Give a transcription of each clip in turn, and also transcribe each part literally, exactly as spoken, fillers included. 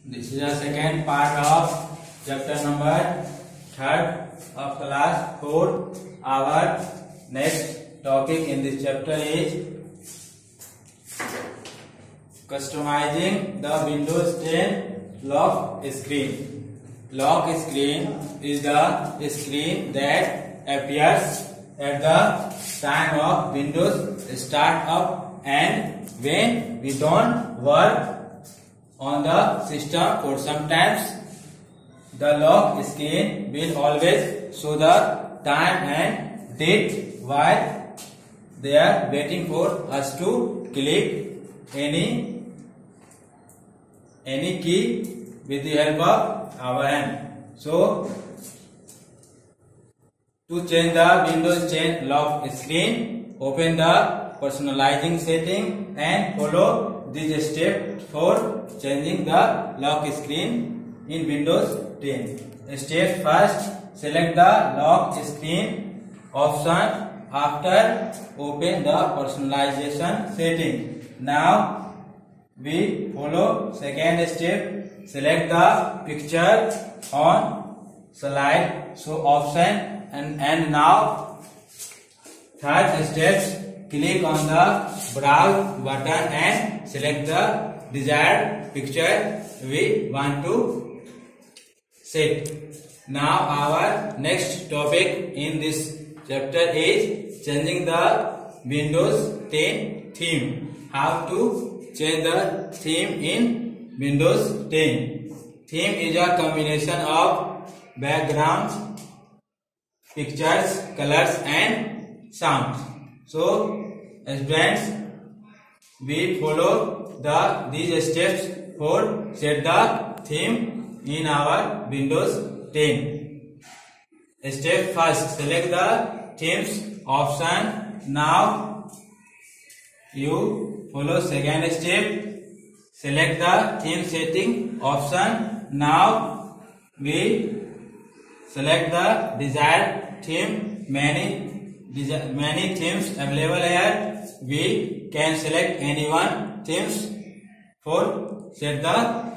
This is the second part of chapter number third of class four. Our next topic in this chapter is customizing the Windows ten lock screen. Lock screen is the screen that appears at the time of Windows startup and when we don't work on the system for sometimes the lock screen will always show the time and date while they are waiting for us to click any any key with the help of our hand. So to change the Windows ten lock screen, open the personalizing setting and follow this step for changing the lock screen in Windows ten. Step first, select the lock screen option after open the personalization setting. Now we follow second step, select the picture on slide show option and, and now third step, click on the browse button and select the desired picture we want to set. Now our next topic in this chapter is changing the Windows ten theme. How to change the theme in Windows ten. Theme is a combination of backgrounds, pictures, colors and sounds. So as friends, we follow the these steps for set the theme in our Windows ten. Step first, select the themes option. Now you follow second step, select the theme setting option. Now we select the desired theme. Many many themes available here. We can select any one themes for set the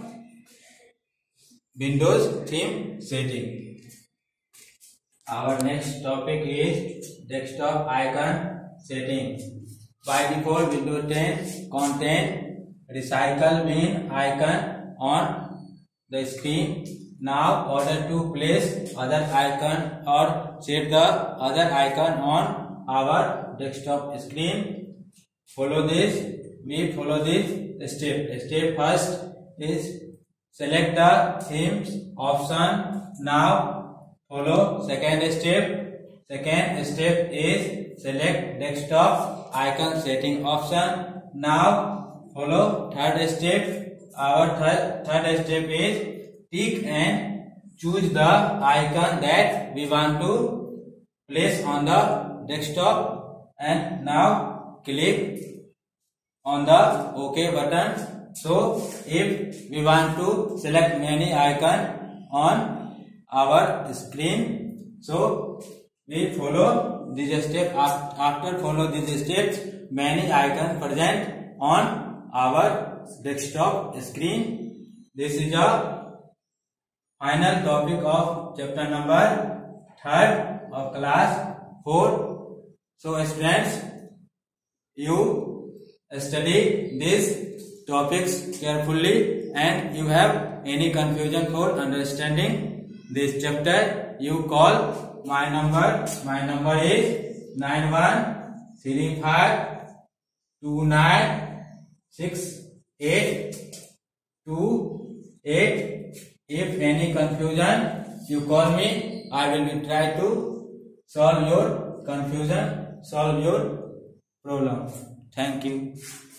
Windows theme setting. Our next topic is desktop icon setting. By default, Windows ten contain recycle bin icon on the screen. Now, order to place other icon or set the other icon on our desktop screen. Follow this. We follow this step. Step first is select the themes option. Now follow second step. Second step is select desktop icon setting option. Now follow third step. Our third, third step is tick and choose the icon that we want to place on the desktop and now click on the OK button. So if we want to select many icon on our screen, so we follow this step. After follow these steps, many icon present on our desktop screen. This is a final topic of chapter number third of class four. So students, you study these topics carefully and you have any confusion for understanding this chapter, you call my number. My number is nine one three five two nine six eight two eight. If any confusion, you call me. I will be try to solve your confusion, solve your problem. Thank you.